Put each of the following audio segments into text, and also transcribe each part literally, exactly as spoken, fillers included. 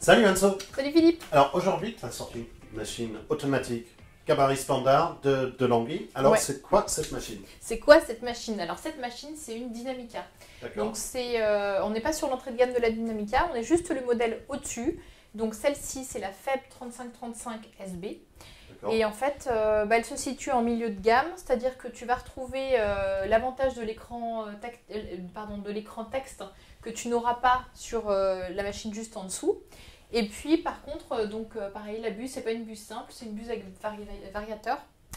Salut Anso. Salut Philippe. Alors aujourd'hui, tu as sorti une machine automatique gabarit standard de, de Langui. Alors Ouais. c'est quoi cette machine? C'est quoi cette machine? Alors cette machine, c'est une Dynamica. D'accord. Donc c'est, euh, on n'est pas sur l'entrée de gamme de la Dynamica, on est juste le modèle au-dessus. Donc celle-ci, c'est la F E B trente-cinq trente-cinq S B. D'accord. Et en fait, euh, bah, elle se situe en milieu de gamme, c'est-à-dire que tu vas retrouver euh, l'avantage de l'écran euh, tac- euh, pardon, de l'écran texte que tu n'auras pas sur euh, la machine juste en dessous. Et puis par contre, euh, donc euh, pareil, la buse, c'est pas une buse simple, c'est une buse avec vari variateur.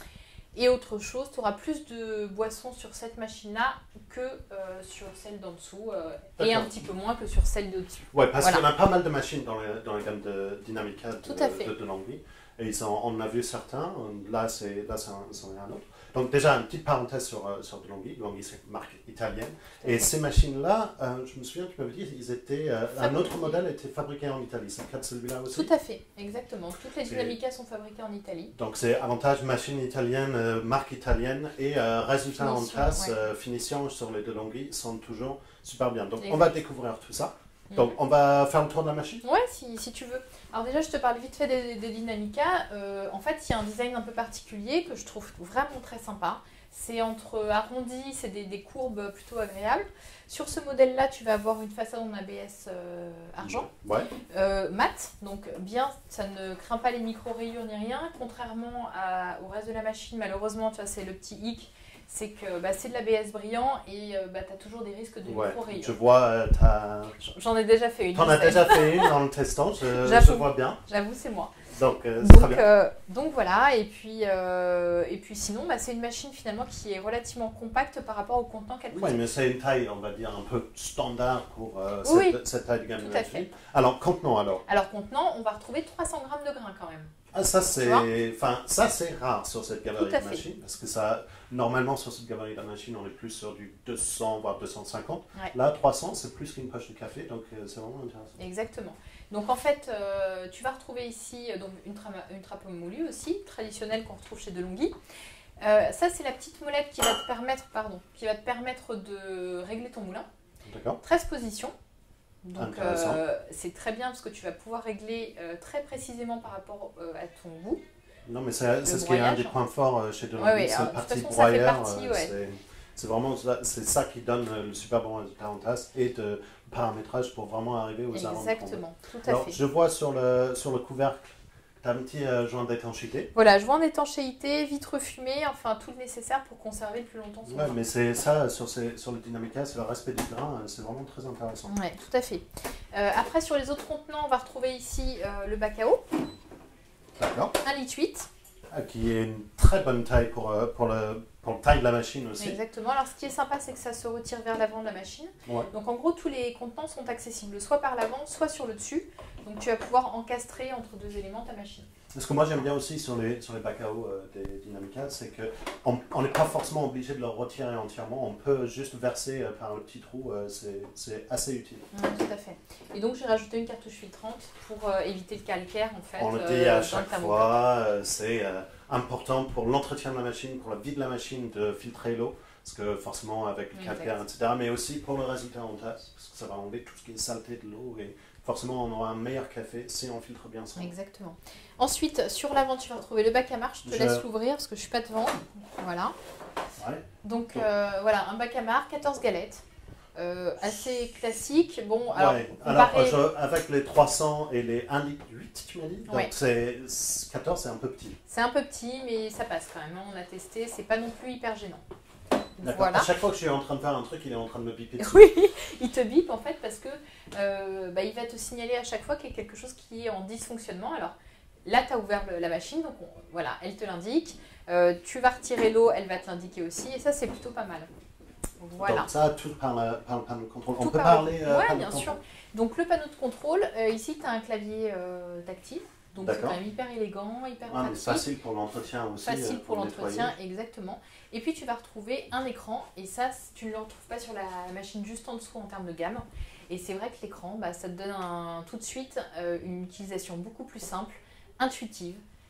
Et autre chose, tu auras plus de boissons sur cette machine-là que euh, sur celle d'en dessous, euh, et un petit peu moins que sur celle d'au-dessus. Ouais, parce Voilà. qu'on a pas mal de machines dans, le, dans la gamme de Dynamica de, Tout à fait. de, de Langui. Et ils ont, on en a vu certains, là c'est là, un, un autre. Donc déjà, une petite parenthèse sur, euh, sur de Langui. Langui, c'est une marque italienne. Et ces machines-là, euh, je me souviens, tu m'avais dit, ils étaient, euh, un autre modèle était fabriqué en Italie. C'est le cas de celui-là aussi? Tout à fait, exactement. Toutes les Dynamica sont fabriquées en Italie. Donc c'est avantage machine italienne, euh, marque italienne, et euh, résultat en Finition, tasse, ouais. euh, finition sur les deux Langui sont toujours super bien. Donc Exact. on va découvrir tout ça. Mm. Donc on va faire le tour de la machine? Ouais, si, si tu veux. Alors déjà, je te parle vite fait des, des Dynamica. Euh, en fait, il y a un design un peu particulier que je trouve vraiment très sympa. C'est entre arrondi, c'est des, des courbes plutôt agréables. Sur ce modèle-là, tu vas avoir une façade en A B S euh, argent, Ouais. euh, mat, donc bien, ça ne craint pas les micro-rayures ni rien, contrairement à, au reste de la machine. Malheureusement, tu vois, c'est le petit hic, c'est que bah, c'est de l'A B S brillant et euh, bah, tu as toujours des risques de Ouais. micro-rayures. Je vois, euh, t'as... J'en ai déjà fait une. T'en je as sais. déjà fait une en le testant, je, je J'avoue. vois bien. J'avoue, c'est moi. Donc euh, c'est très Donc, bien. euh, donc voilà, et puis, euh, et puis sinon, bah, c'est une machine finalement qui est relativement compacte par rapport au contenant qu'elle Oui, contient. mais c'est une taille, on va dire, un peu standard pour euh, Oui, cette, cette taille de gamme de tout à machine. fait. Alors, contenant alors. Alors contenant, on va retrouver trois cents grammes de grains quand même. Ah, ça Tu c'est, vois enfin ça c'est rare sur cette gabarit Tout à de fait. machine parce que ça, normalement sur cette gabarit de machine on est plus sur du deux cents voire deux cent cinquante. Ouais. Là trois cents c'est plus qu'une poche de café donc euh, c'est vraiment intéressant. Exactement. Donc en fait, euh, tu vas retrouver ici euh, donc, une, tra une trappe moulue aussi, traditionnelle qu'on retrouve chez DeLonghi. Euh, ça c'est la petite molette qui va te permettre, pardon, qui va te permettre de régler ton moulin. D'accord. treize positions. Donc Intéressant. euh, c'est très bien parce que tu vas pouvoir régler euh, très précisément par rapport euh, à ton goût. Non mais c'est c'est ce qui est un broyage. des points forts euh, chez DeLonghi, Ouais, ouais, c'est alors, la de toute partie façon, ça fait broyeur. partie, euh, ouais. c'est- C'est vraiment ça, c'est ça qui donne euh, le super bon résultat en tasse et de paramétrage pour vraiment arriver aux arômes. Exactement, tout à Alors fait. je vois sur le, sur le couvercle, tu as un petit euh, joint d'étanchéité. Voilà, je vois en étanchéité, vitre fumée, enfin tout le nécessaire pour conserver le plus longtemps son Ouais, vin. mais c'est ça, sur, ces, sur le Dynamica, c'est le respect du grain, euh, c'est vraiment très intéressant. Ouais, tout à fait. Euh, après, sur les autres contenants, on va retrouver ici euh, le bac à eau, D'accord. un litre huit. Ah, qui est une très bonne taille pour, euh, pour, le, pour le taille de la machine aussi. Exactement. Alors, ce qui est sympa, c'est que ça se retire vers l'avant de la machine. Ouais. Donc, en gros, tous les contenants sont accessibles, soit par l'avant, soit sur le dessus. Donc, tu vas pouvoir encastrer entre deux éléments ta machine. Ce que moi j'aime bien aussi sur les, sur les bacs à eau euh, des Dynamica, c'est qu'on n'est pas forcément obligé de le retirer entièrement, on peut juste verser euh, par le petit trou, euh, c'est assez utile. Ouais, tout à fait. Et donc, j'ai rajouté une cartouche filtrante pour euh, éviter le calcaire, en fait. On le dit euh, à dans chaque le thermomètre. fois, euh, c'est euh, important pour l'entretien de la machine, pour la vie de la machine de filtrer l'eau, parce que forcément avec le Exact. calcaire, et cetera, mais aussi pour le résultat en tasse, parce que ça va enlever tout ce qui est saleté de l'eau et forcément on aura un meilleur café si on filtre bien ça. Exactement. Ensuite, sur l'avant, tu vas retrouver le bac à marche. Je te Je- laisse l'ouvrir parce que je suis pas devant. Voilà. Ouais. Donc, euh, voilà, un bac à marche, quatorze galettes. Euh, assez classique. Bon, alors, Ouais. Alors, comparé- je- avec les trois cents et les un litre huit, tu m'as dit, donc Ouais. c'est quatorze, c'est un peu petit. c'est un peu petit, mais ça passe quand même. On a testé, c'est pas non plus hyper gênant. D'accord. Voilà. À chaque fois que je suis en train de faire un truc, il est en train de me biper dessus. Oui, il te bip en fait parce que euh, bah, il va te signaler à chaque fois qu'il y a quelque chose qui est en dysfonctionnement. Alors là, tu as ouvert le- la machine, donc on- voilà, elle te l'indique. Euh, tu vas retirer l'eau, elle va te l'indiquer aussi, et ça, c'est plutôt pas mal. Voilà. Donc ça, tout par, la, par le panneau de contrôle. On Tout peut par- parler euh, Ouais, panneau bien de sûr. contrôle. Donc le panneau de contrôle, euh, ici, tu as un clavier euh, tactile. Donc c'est D'accord. quand même hyper élégant, hyper Ah, mais pratique. facile pour l'entretien aussi. Facile euh, pour nettoyer. l'entretien, exactement. Et puis tu vas retrouver un écran, et ça, c- tu ne le retrouves pas sur la machine juste en dessous en termes de gamme. Et c'est vrai que l'écran, bah, ça te donne un, tout de suite euh, une utilisation beaucoup plus simple, intuitive.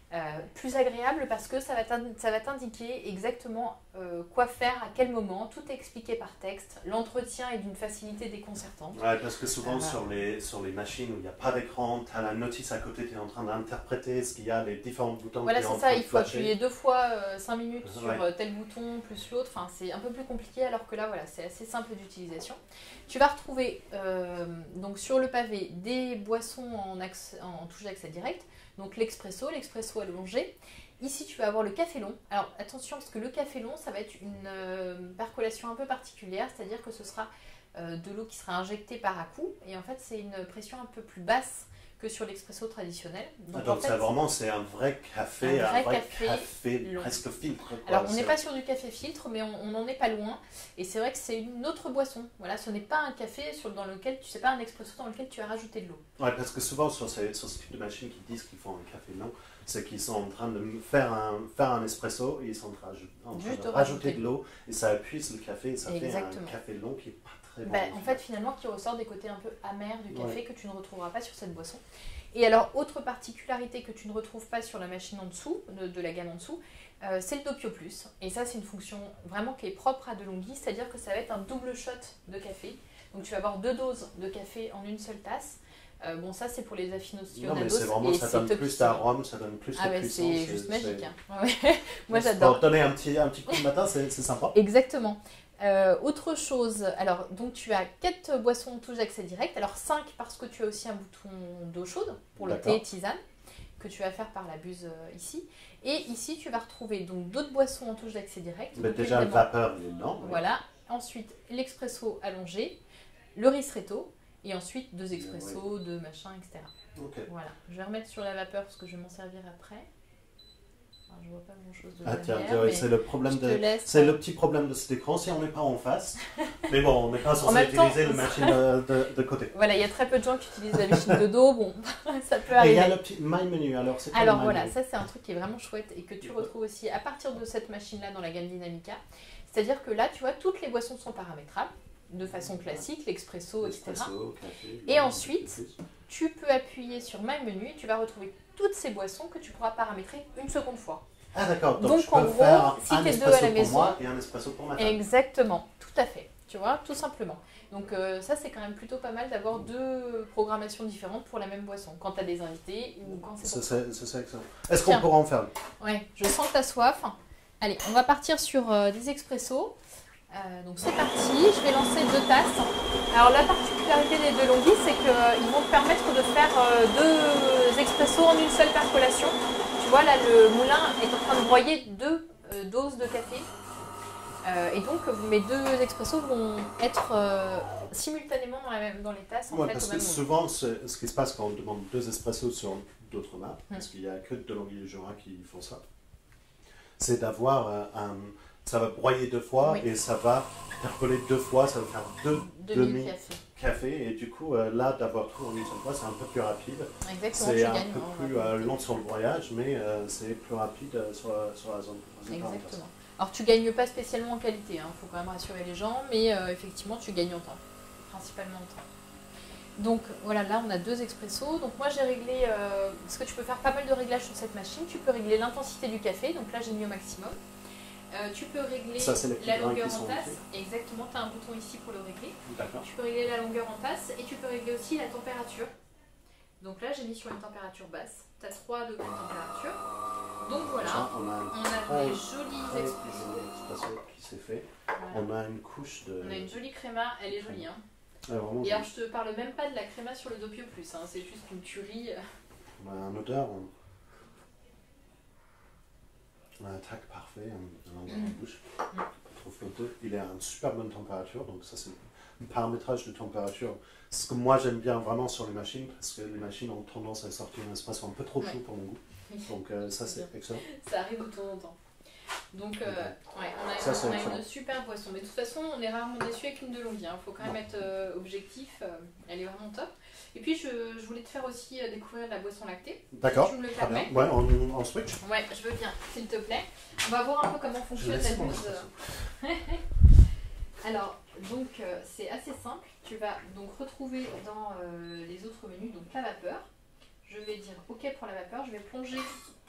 Euh, plus agréable parce que ça va t'indiquer exactement euh, quoi faire à quel moment, tout est expliqué par texte, l'entretien est d'une facilité déconcertante. Ouais, parce que souvent euh, sur, les, sur les machines où il n'y a pas d'écran, tu as la notice à côté, tu es en train d'interpréter ce qu'il y a, les différents boutons. Voilà, c'est ça, il faut flasher. appuyer deux fois euh, cinq minutes sur ouais. euh, tel bouton plus l'autre, enfin, c'est un peu plus compliqué alors que là voilà, c'est assez simple d'utilisation. Tu vas retrouver euh, donc sur le pavé des boissons en, axe, en touche d'accès direct. Donc l'expresso, l'expresso allongé. Ici, tu vas avoir le café long. Alors attention, parce que le café long, ça va être une euh, percolation un peu particulière, c'est-à-dire que ce sera euh, de l'eau qui sera injectée par à-coup. Et en fait, c'est une pression un peu plus basse que sur l'expresso traditionnel. Donc, ah, donc en fait, ça, vraiment, c'est un vrai café, un vrai, un vrai café, café presque filtre. Quoi. Alors, on n'est pas sur du café filtre, mais on n'en est pas loin. Et c'est vrai que c'est une autre boisson. Voilà, ce n'est pas un café sur, dans lequel, tu sais pas un expresso dans lequel tu as rajouté de l'eau. Ouais, parce que souvent, sur, ces, sur ce type de machines qui disent qu'ils font un café long, c'est qu'ils sont en train de faire un, faire un espresso et ils sont en train, en train de rajouter de l'eau et ça appuie le café et ça Exactement. fait un café long qui n'est pas très bon. Ben, en fait, finalement, qui ressort des côtés un peu amers du café ouais. que tu ne retrouveras pas sur cette boisson. Et alors, autre particularité que tu ne retrouves pas sur la machine en dessous, de, de la gamme en dessous, euh, c'est le Doppio Plus. Et ça, c'est une fonction vraiment qui est propre à DeLonghi, c'est-à-dire que ça va être un double shot de café. Donc, tu vas avoir deux doses de café en une seule tasse. Euh, bon, ça, c'est pour les aficionados. Non, mais c'est vraiment, ça donne plus d'arôme, ça donne plus ah de ouais, puissance. C'est juste magique. Hein. Ouais. Moi, j'adore. Pour donner un petit, un petit coup de matin, c'est sympa. Exactement. Euh, autre chose, alors donc tu as quatre boissons touche d'accès direct, alors cinq parce que tu as aussi un bouton d'eau chaude pour le thé et tisane que tu vas faire par la buse euh, ici. Et ici tu vas retrouver donc d'autres boissons en touche d'accès direct. Mais déjà le vapeur il est lent. Voilà, oui. Ensuite l'expresso allongé, le ristretto et ensuite deux expressos, oui. deux machins, et cetera. Okay. Voilà, je vais remettre sur la vapeur parce que je vais m'en servir après. Je vois pas grand chose de ah, tiens, mais c'est le problème de laisse... c'est le petit problème de cet écran si on n'est pas en face. Mais bon, on n'est pas censé utiliser la machine de, de, de côté. Voilà, il y a très peu de gens qui utilisent la machine de dos, bon, ça peut Et arriver. il y a le petit My Menu, alors c'est quoi Alors le voilà, menu? ça c'est un truc qui est vraiment chouette et que tu retrouves aussi à partir de cette machine-là dans la gamme Dynamica. C'est-à-dire que là, tu vois, toutes les boissons sont paramétrables de façon classique, l'expresso, et cetera. Café, et ensuite, tu peux appuyer sur My Menu et tu vas retrouver toutes ces boissons que tu pourras paramétrer une seconde fois. Ah d'accord, donc, donc je peux en gros, faire si un tu es deux à la maison, pour moi et un espresso pour ma femme. Exactement, tout à fait, tu vois, tout simplement. Donc euh, ça c'est quand même plutôt pas mal d'avoir deux programmations différentes pour la même boisson, quand tu as des invités ou quand c'est pour ça. C'est excellent. Est-ce qu'on pourra en faire? Ouais, je sens que tu as soif. Allez, on va partir sur euh, des expressos. Euh, donc c'est parti, je vais lancer deux tasses. Alors la particularité des DeLonghi, c'est qu'ils euh, vont te permettre de faire euh, deux expressos en une seule percolation. Tu vois, là, le moulin est en train de broyer deux euh, doses de café. Euh, et donc, mes deux expressos vont être euh, simultanément dans, la même, dans les tasses. En ouais, fait, parce au que même souvent, ce qui se passe quand on demande deux espressos sur d'autres maps, hum. parce qu'il n'y a que DeLonghi et Jura qui font ça, c'est d'avoir euh, un... Ça va broyer deux fois oui. et ça va percoler deux fois, ça va faire deux demi-cafés. Café, et du coup, euh, là, d'avoir tout en une seule fois, c'est un peu plus rapide. C'est un gagnes, peu plus euh, long sur le voyage, mais euh, c'est plus rapide euh, sur, la, sur la zone. Exactement. Alors, tu gagnes pas spécialement en qualité, il hein, faut quand même rassurer les gens, mais euh, effectivement, tu gagnes en temps, principalement en temps. Donc, voilà, là, on a deux expressos. Donc, moi, j'ai réglé, euh, parce que tu peux faire pas mal de réglages sur cette machine, tu peux régler l'intensité du café, donc là, j'ai mis au maximum. Euh, tu peux régler ça, la longueur en tasse, exactement, tu as un bouton ici pour le régler. Tu peux régler la longueur en tasse et tu peux régler aussi la température. Donc là j'ai mis sur une température basse, tu as trois degrés de température. Donc voilà, ça, on a, on a des jolis expressos qui s'est fait. Voilà. On a une couche de... On a une jolie créma, elle est jolie. Hein. Ouais, et alors je te parle même pas de la créma sur le Doppio Plus, hein, c'est juste une tuerie. On a un odeur... On... On a un tac parfait, un endroit mmh. en bouche. Mmh. Je trouve que il est à une super bonne température, donc ça c'est un paramétrage de température. C'est ce que moi j'aime bien vraiment sur les machines, parce que les machines ont tendance à sortir un espresso un peu trop chaud ouais. pour mon goût. Donc euh, ça c'est excellent. Ça arrive de temps en temps. Donc euh, ouais, on a, ça, une, on a une super boisson, mais de toute façon on est rarement déçu avec une DeLonghi, il hein. faut quand même non. être euh, objectif, euh, elle est vraiment top. Et puis je, je voulais te faire aussi euh, découvrir la boisson lactée. D'accord, si tu me le très bien. permets. Ouais, en, en switch. Ouais, je veux bien, s'il te plaît. On va voir un peu comment fonctionne la buse. Alors, donc euh, c'est assez simple, tu vas donc retrouver dans euh, les autres menus, donc la vapeur. Je vais dire OK pour la vapeur, je vais plonger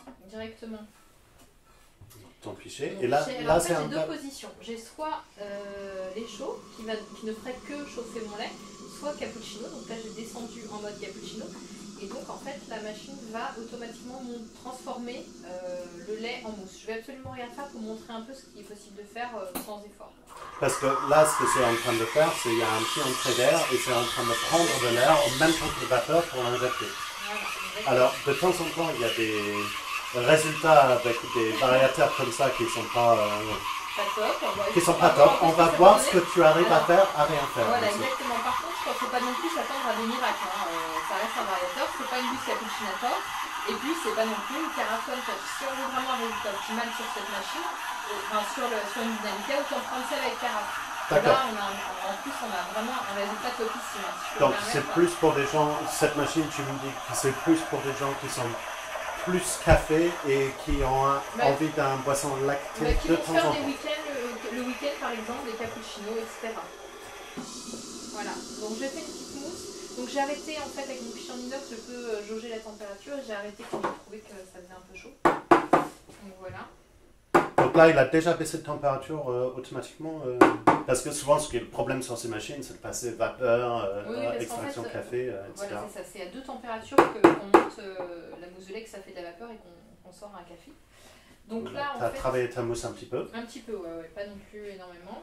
directement ton pichet. mon Et là, pichet. Alors, là en fait, c'est j'ai un deux plat. positions. J'ai soit euh, lait chaud qui, va, qui ne ferait que chauffer mon lait, soit cappuccino. Donc là, j'ai descendu en mode cappuccino. Et donc, en fait, la machine va automatiquement mon- transformer euh, le lait en mousse. Je vais absolument rien faire pour montrer un peu ce qu'il est possible de faire euh, sans effort. Parce que là, ce que c'est en train de faire, c'est qu'il y a un petit entrée d'air et c'est en train de prendre de l'air en même temps que le vapeur pour l'injecter. Voilà. Alors, de temps en temps, il y a des résultats avec des variateurs comme ça qui sont pas, euh, Pas top. On va qui sont on pas va top. voir On ce va que ça voir va ce donner. que tu arrives à Alors, faire à rien faire. Voilà, aussi. exactement. Par contre, il ne faut pas non plus s'attendre à des miracles. Hein. Euh, ça reste un variateur, c'est pas une buse cappuccinator. Et puis, c'est pas non plus une Caraton Touch. Si on veut vraiment un résultat optimal sur cette machine, euh, enfin sur, le, sur une Dynamica, autant prendre celle avec Carafe. Là, D'accord. on a, un- en plus, on a vraiment un résultat topissime. hein, si je peux Donc, me c'est permettre. plus pour des gens, cette machine, tu me dis que c'est plus pour des gens qui sont plus café et qui ont un- Ouais. envie d'un boisson lacté Bah, qui de vont temps faire en des temps. week-ends, le, le week-end par exemple, des cappuccinos, et cetera. Voilà, donc j'ai fait une petite mousse. Donc j'ai arrêté en fait avec mon pichet en inox, je peux euh, jauger la température et j'ai arrêté quand j'ai trouvé que ça faisait un peu chaud. Donc voilà. Donc là, il a déjà baissé de température euh, automatiquement. euh, parce que souvent, ce qui est le problème sur ces machines, c'est de passer vapeur, euh, Oui, oui, parce qu'en extraction fait, café, euh, et cetera. Voilà, c'est ça, c'est à deux températures que- qu'on monte euh, la mousse de lait, que ça fait de la vapeur et qu'on qu'on sort un café. Donc là, tu en as fait, travaillé ta mousse un petit peu. un petit peu, ouais, ouais, pas non plus énormément.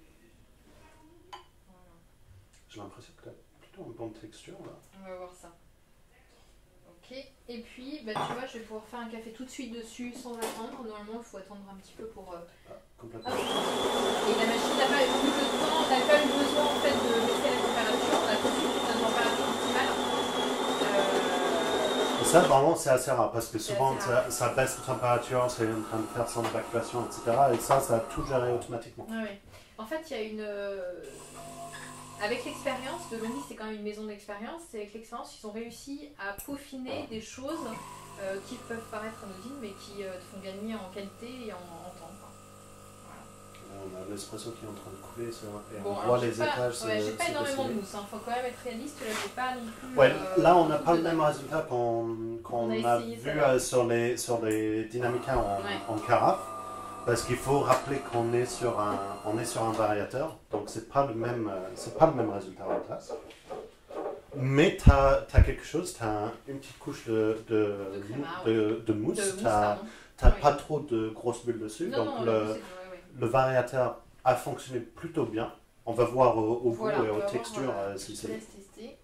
J'ai l'impression que tu as plutôt une bonne texture là. On va voir ça. Ok, et puis, bah, tu vois, je vais pouvoir faire un café tout de suite dessus sans attendre. Normalement, il faut attendre un petit peu pour... euh, Ah, complètement. hop. Et la machine n'a pas eu le temps, n'a pas eu besoin en fait de baisser la température. On a tout de suite une température optimale. Euh, Et ça, vraiment, c'est assez rare parce que C'est souvent, assez ça, rare. ça baisse de température, c'est en train de faire son évacuation, et cetera. Et ça, ça a tout géré automatiquement. Ah ouais. En fait, il y a une... euh, Avec l'expérience, de Longhi, c'est quand même une maison d'expérience, et avec l'expérience, ils ont réussi à peaufiner des choses euh, qui peuvent paraître anodines, mais qui euh, te font gagner en qualité et en, en temps. Quoi. Voilà. On a l'espresso qui est en train de couler ça, et Bon, on alors, voit j'ai les pas- étages. Ouais, se- j'ai pas se énormément de dessiner. mousse, il faut quand même être réaliste, là j'ai pas non plus... Ouais, euh, là, on n'a beaucoup pas le dedans. même résultat qu'on qu'on On a a, essayé vu ça. euh, sur, les, sur les Dynamica en, Ouais. en carafe. Parce qu'il faut rappeler qu'on est sur un, on est sur un variateur, donc c'est pas le même, euh, c'est pas le même résultat en tasse. Mais tu as, quelque chose, tu as une petite couche de, de, De créma, de, de mousse, De mousse, tu n'as pardon. pas Oui. trop de grosses bulles dessus, Non, donc non, le, la mousse, c'est- ouais, ouais. le variateur a fonctionné plutôt bien. On va voir au, au Voilà, goût on et va aux voir, textures voilà. euh, si Je c'est te bon. laisse tester.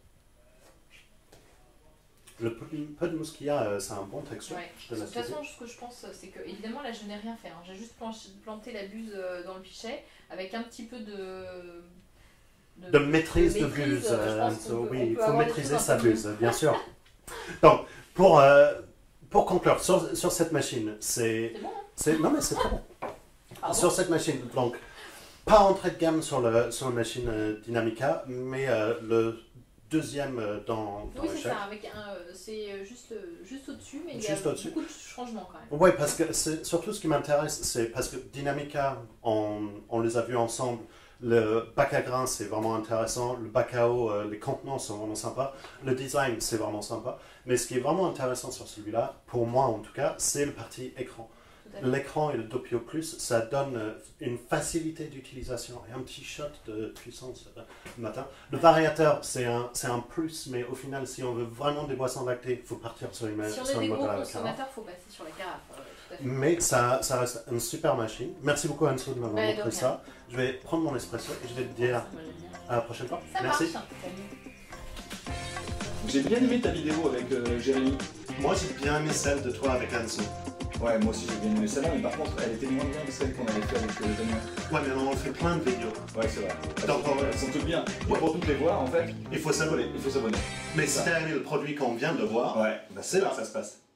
Le peu, peu de mousse qu'il y a, euh, c'est un bon texture. Ouais. Je te De laisse toute façon, tester. ce que je pense, c'est que, évidemment, là, je n'ai rien fait. hein. J'ai juste planché- planté la buse euh, dans le pichet avec un petit peu de. De maîtrise de, maîtrise, buse, je euh, pense Anso, qu'on peut- oui, on il peut faut avoir des maîtriser choses un sa peu mieux. buse, bien sûr. Donc, pour, euh, pour conclure, sur, sur cette machine, c'est... C'est bon, hein c'est- Non, mais c'est très bon. Pardon. Sur cette machine, donc, pas entrée de gamme sur, le, sur la machine euh, Dynamica, mais euh, le deuxième euh, dans, dans Oui, le c'est chèque. ça. Avec un, euh, c'est euh, juste, euh, juste au-dessus, mais il y Juste a au-dessus. beaucoup de changements quand même. Oui, parce que c'est surtout ce qui m'intéresse, c'est parce que Dynamica, on, on les a vus ensemble. Le bac à grains, c'est vraiment intéressant. Le bac à eau, euh, les contenants sont vraiment sympas. Le design, c'est vraiment sympa. Mais ce qui est vraiment intéressant sur celui-là, pour moi en tout cas, c'est le parti écran. Tout à fait. L'écran et le Doppio Plus, ça donne euh, une facilité d'utilisation et un petit shot de puissance euh, le matin. Le variateur, c'est un, c'est un plus, mais au final, si on veut vraiment des boissons lactées, il faut partir sur une, Si on sur est des une gros modèle à la carafe. consommateurs, il faut passer sur la carafe. ouais, tout à fait. Mais ça, ça reste une super machine. Merci beaucoup Anso de m'avoir Bah, de montré rien. ça. Je vais prendre mon espresso et je vais te dire Ça, moi, j'aime bien. à la prochaine fois. Ça Merci. marche. J'ai bien aimé ta vidéo avec euh, Jérémy. Moi j'ai bien aimé celle de toi avec Anso. Ouais, moi aussi j'ai bien aimé celle-là, mais par contre elle était moins bien que celle qu'on avait fait avec euh, Damien. Ouais, mais on fait plein de vidéos. Ouais, c'est vrai. Elles Donc, sont, on- elles sont toutes bien. Et pour toutes les voir, en fait, Il faut s'abonner. il faut s'abonner. Mais si t'as aimé le produit qu'on vient de voir, Ouais, bah, c'est là que ça se passe.